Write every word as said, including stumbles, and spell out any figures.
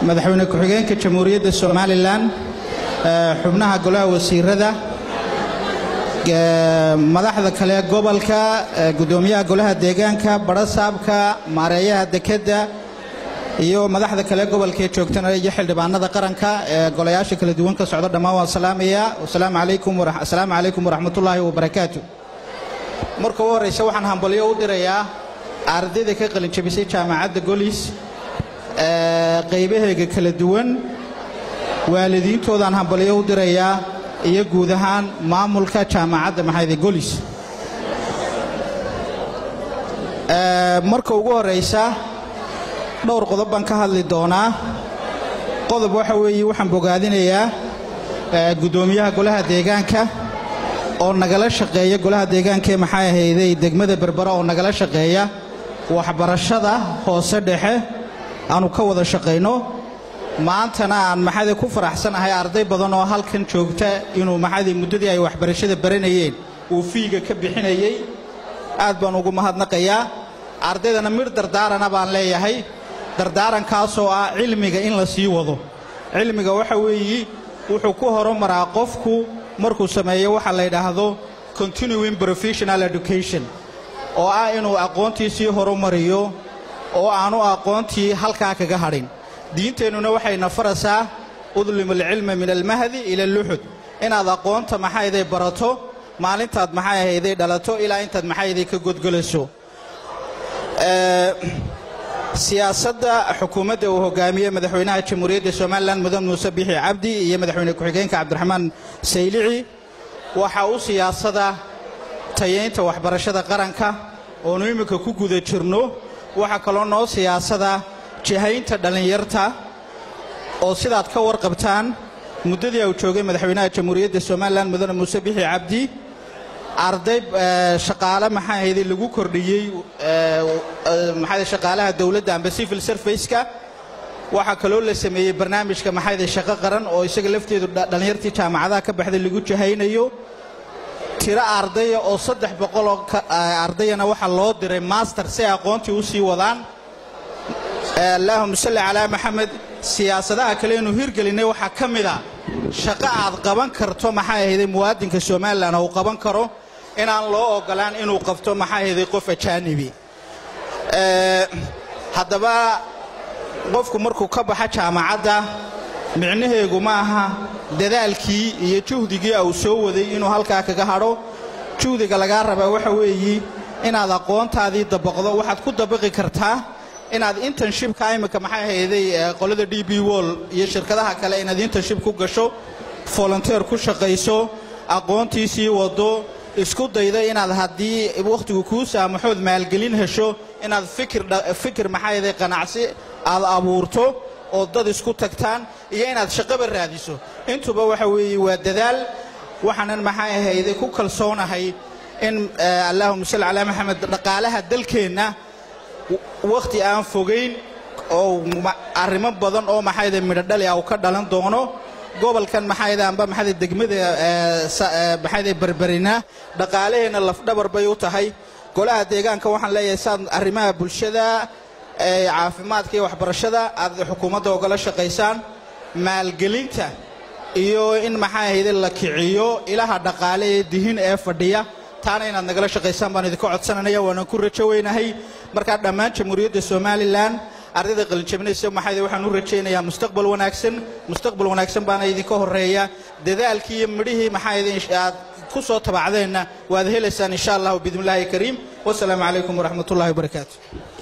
madaxweyne ku-xigeenka Jamhuuriyadda Soomaaliland xubnaha golaha wasiirada madaxda kale gobolka gudoomiyaha golaha deegaanka barasaabka maareeyaha dekedda iyo madaxda kale gobolka joogtana iyo xildhibaanada qaranka ee golayaasha kala duwan ka socda dhamaan waan salaamaya assalaamu calaykum wa assalaamu calaykum wa rahmatullaahi wa barakaatuh marka horeysa waxaan hambalyo u dirayaa ardayda ka qalin jabisay jaamacadda Golis ee qaybaheega kala duwan waalidiintoodan hambalyo u dirayaa iyo guud ahaan maamulka jaamacadda maxayde Golis ee marka ugu horeysa dhowr qodob baan ka hadli doonaa qodob waxa weeye waxaan bogaadinayaa gudoomiyaha golaha deegaanka oo nagala shaqeeya golaha deegaanka ee maxay ahaydey degmada Berbera oo nagala shaqeeya waxbarashada hoose dhexe aanu ka wada shaqeyno maantana aan maxay ku faraxsanahay arday badan oo halkan joogta inuu maxay muddadii ay waxbarashada baranayeen uu fiiga ka bixinayay aad baan ugu mahadnaqayaa ardaydana mir dardaarana baan leeyahay dardaarankaas oo ah cilmiga in la sii wado cilmiga waxa weeye wuxuu ku horumaraa qofku markuu sameeyo waxa la yiraahdo continuing professional education oo ah inuu aqoontiisii horumariyo oo aanu aqoontii halkaa kaga hadhin diinteenuna waxay nafaraysaa udlimul ilma min al-mahdi ila al-luhud inaad aqoonta maxayday barato maalintaad maxayday dhalato ilaa intaad maxayday ka godgolayso ee siyaasadda xukuumadda uu hogaamiye madaxweynaha Jamhuuriyadda Soomaaliland Mudane Muuse Biixi Cabdi iyo madaxweyne ku-xigeenka Cabdiraxmaan Saylici waxa uu siyaasada tayeynta waxbarashada qaranka oo imika ku guda jirno waxa kale oo noo siyaasada jihaynta dhalinyarta oo sidaad ka warqabtaan muddadii uu joogay madaxweynaha Jamhuuriyadda Soomaaliland Mudane Muuse Biixi Cabdi arday shaqaale maxay ahayd lagu kordhiyay maxay shaqaalaha dawladda amba civil service-ka waxa kale oo la sameeyay barnaamijka maxay shaqo qaran oo isaga lafteedu dhalinyartii jaamacadaha ka baxday lagu jahaynayo tira arday oo saddex boqol oo ardayna waxa loo diray master si aqoontii u sii wadaan Allahumma salli ala Muhammad siyaasadaha kale inuu hirgelinay waxa kamid ah shaqo aad qaban karto maxay ahayd muwaadinka Soomaaliland oo qaban karo in aan loo ogolaan inuu qabto maxay ahayd qof ajaanibi ee hadaba qofku markuu ka baxo jaamacadda micnaheedu ma aha dadaalkii iyo juhdigii uu soo waday inuu halka kaga hadho juhdiga laga raba waxa weeye inaad aqoontaadii dabaqdo waxaad ku dabaqi kartaa inaad internship ka imika maxay ahaydey qolada D B Wall iyo shirkadaha kale inaad internship ku gasho volunteer ku shaqeyso aqoontiisii wado isku dayda inaad hadii waqtigu ku saamaxood maalgelin hesho inaad fikir fikir maxay ahaydey qanacsi aad abuurto oo dad isku tagtaan iyo inaad shaqo raadiso intuba waxa weeye waa dadaal waxaanan maxay ahaydey ku kalsoonahay in Allahumma salli ala Muhammad dhaqaalaha dalkeena waqti aan fogeyn oo arrimo badan oo maxayda midhadhali ah ka dhalan doono gobolkan maxayda amba maxayda degmada maxayda Berberina dhaqaaleena laf dhabar bay u tahay golaha deegaanka waxaan leeyahay saad arrimaha bulshada ee caafimaadka iyo waxbarashada aad xukuumadda ogala shaqeysaan maalgelinta iyo in maxayda la kiciyo ilaha dhaqaale ee dihin ee fadhiya taana inaad nagala shaqeysaan baan idinku codsananayaa waan ku rajaynahay marka dhammaan Jamhuuriyadda Soomaaliland ardayda qalin jabinaysa maxay waxaan u rajaynayaa mustaqbal wanaagsan mustaqbal wanaagsan baan idinka horeeya dadaalkii iyo midhihii maxay aad ku soo tabacdeena waad helaysaan insha Allah bidmillaahi kariim wassalaamu calaykum wa rahmatullaahi wa barakaatuh